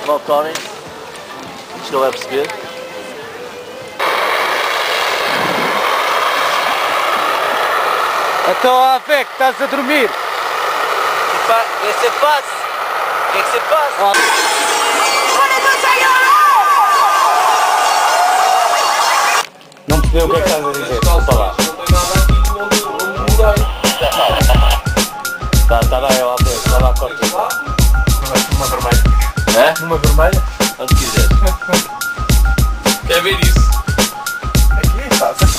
Balcónis. Isto não vai perceber. Então, a fé que estás a dormir. O que se passa? O que se passa? Não percebeu o que é que estás a dizer, desculpa lá. Tá bem, ó, está lá a corte. Uma vermelha. É? Uma vermelha? Onde quiseres. Quer ver isso? Aqui, passa.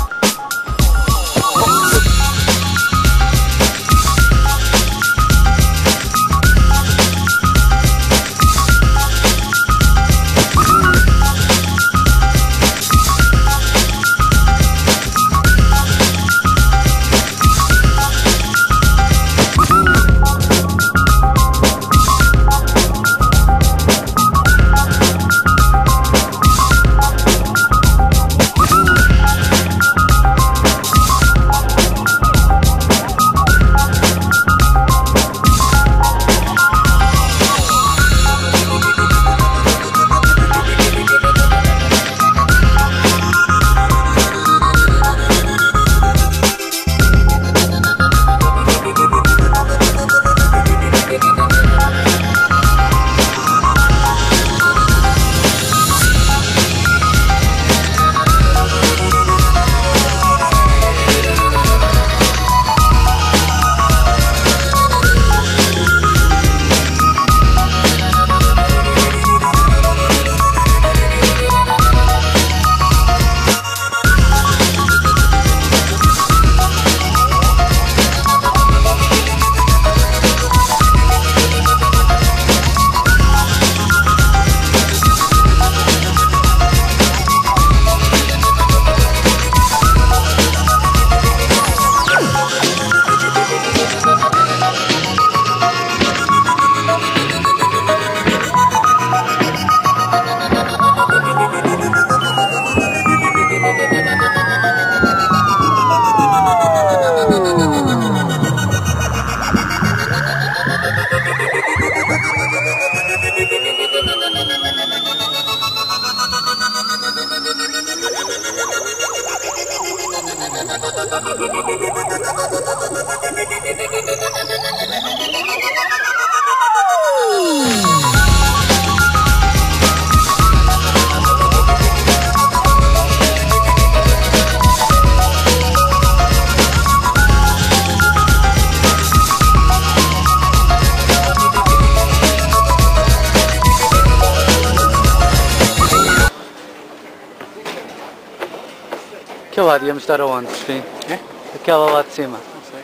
Aquele lado íamos estar aonde, sim? É? Aquela lá de cima. Não sei.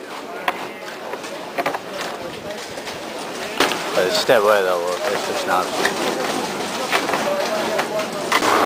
Isto é bué da louca, estas naves.